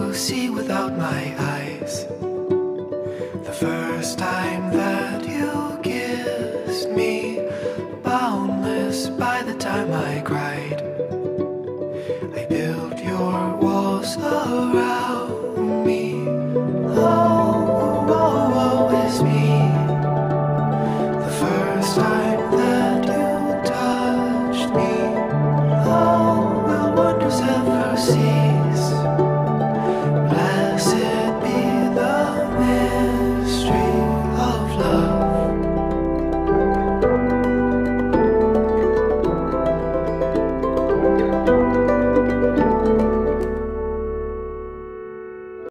to see without my eyes. The first time that you kissed me, boundless by the time I cried. I built your walls around me. Oh, woe is me. The first time